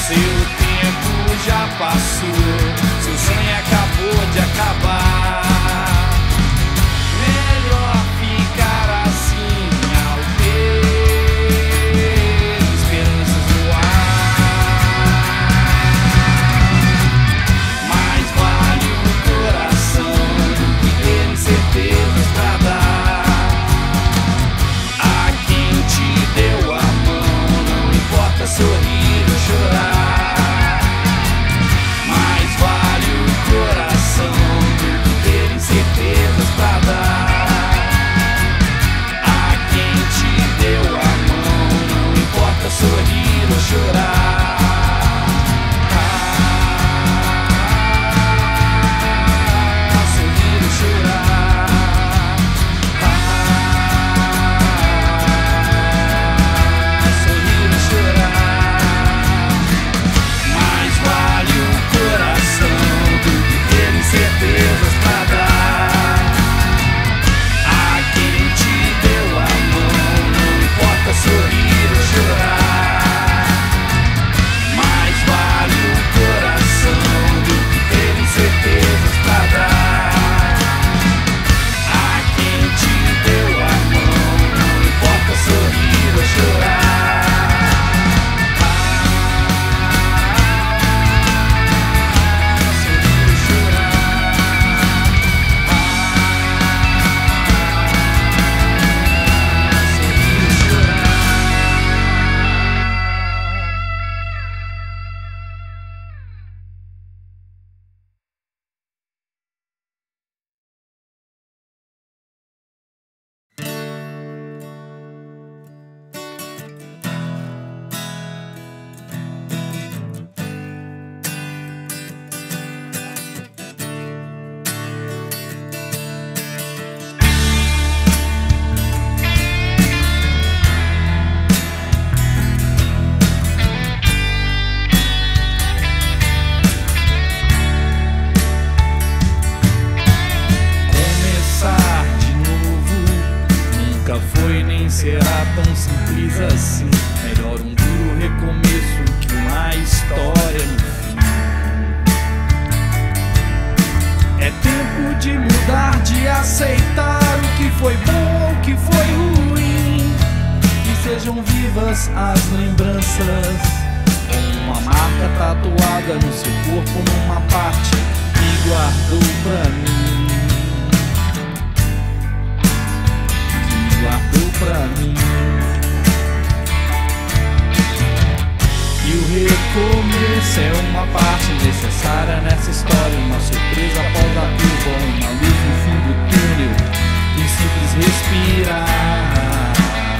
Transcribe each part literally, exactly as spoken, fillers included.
será tão simples assim. Melhor um duro recomeço que uma história no fim. É tempo de mudar, de aceitar o que foi bom ou o que foi ruim. Que sejam vivas as lembranças, uma marca tatuada no seu corpo, numa parte que guardou pra mim. Guardou pra mim. E o recomeço é uma parte necessária nessa história, uma surpresa após a curva, uma luz no fim do túnel, um simples respirar.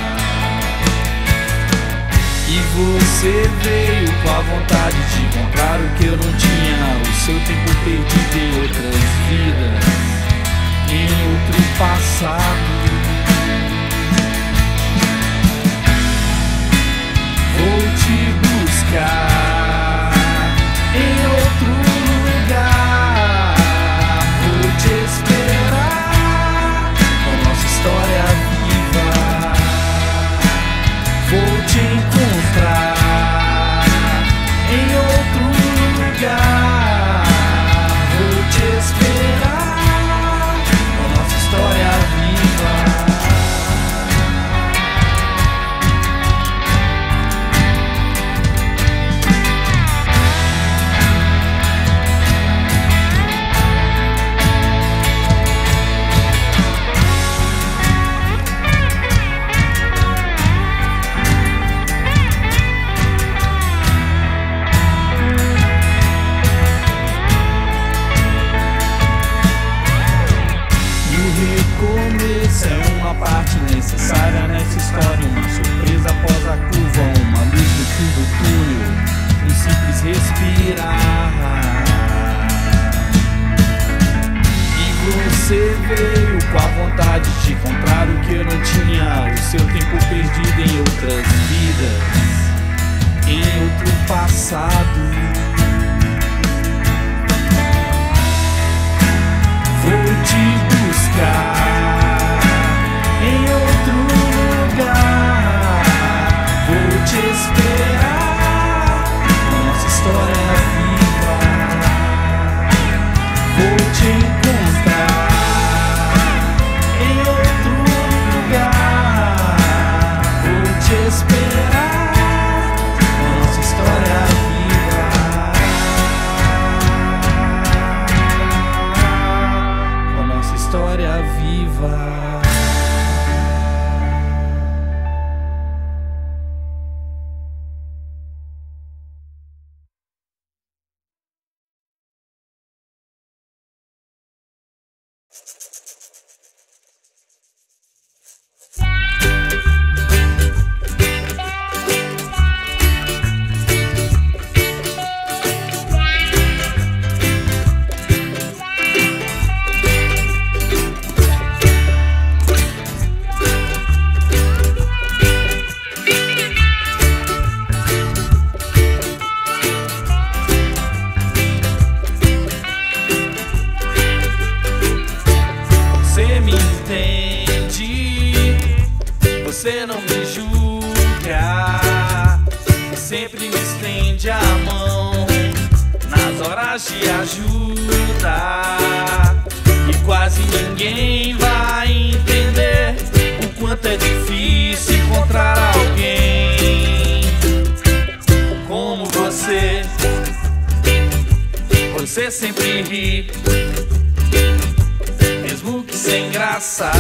E você veio com a vontade de encontrar o que eu não tinha, o seu tempo perdido em outras vidas, em outro passado. Vou te buscar em outro lugar, vou te esperar com a nossa história viva. Vou te encontrar em outro lugar, vou te esperar com a nossa história viva. Necessária nessa história, uma surpresa após a curva, uma luz no fim do túnel, um simples respirar. E você veio com a vontade de encontrar o que eu não tinha, o seu tempo perdido em outras vidas, em outro passado. Vou te buscar em outro lugar, vou te esperar, nossa Você não me julga, sempre me estende a mão nas horas de ajuda. E quase ninguém vai entender o quanto é difícil encontrar alguém como você. Você sempre ri, mesmo que sem graça,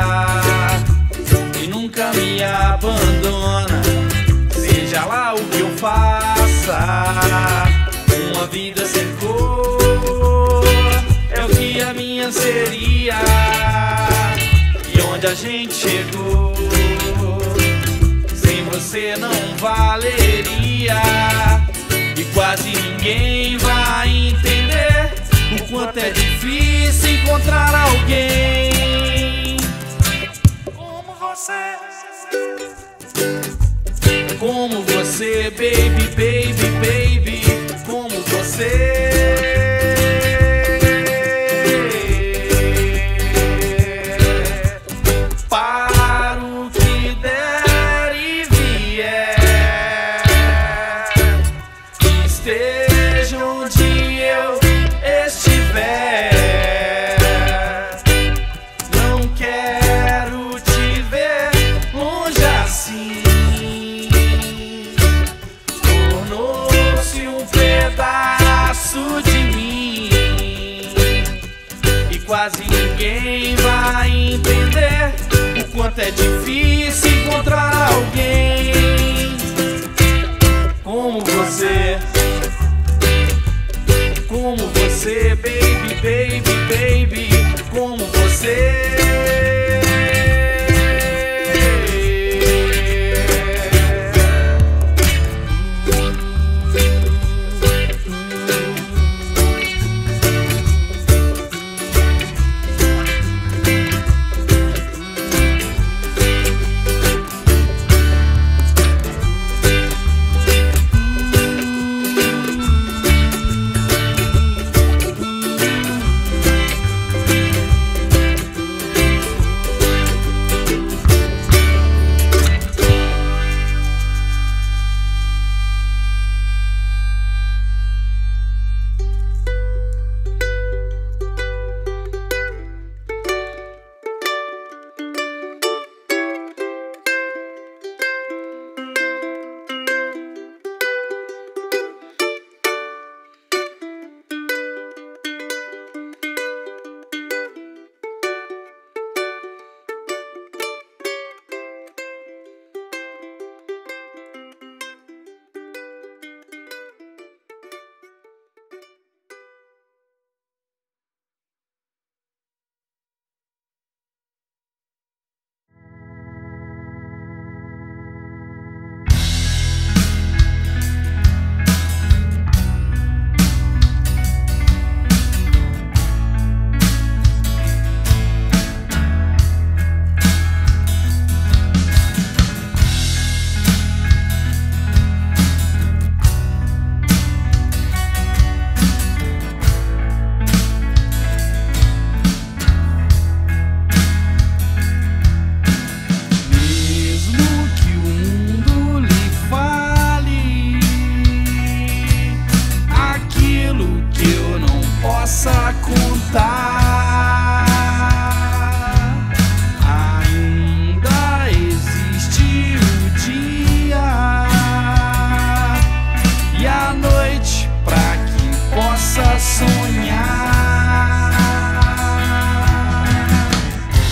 e nunca me abandona, seja lá o que eu faça. Uma vida sem cor é o que a minha seria, e onde a gente chegou sem você não valeria. E quase ninguém vai entender o quanto é difícil encontrar alguém como você. Como você, baby, baby, baby, como você. Para o que der e vier, esteja onde eu estiver, não quero te ver longe assim. Tornou-se um pedaço de mim, e quase ninguém vai entender o quanto é difícil encontrar alguém como você. Como você, baby, baby, baby, como você.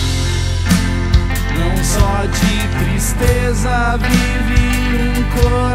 Vive um coração